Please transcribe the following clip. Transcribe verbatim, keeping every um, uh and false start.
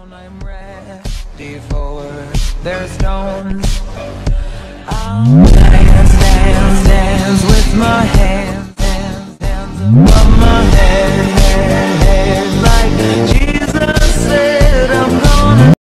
I'm ready for their stones. I'll dance, dance, dance.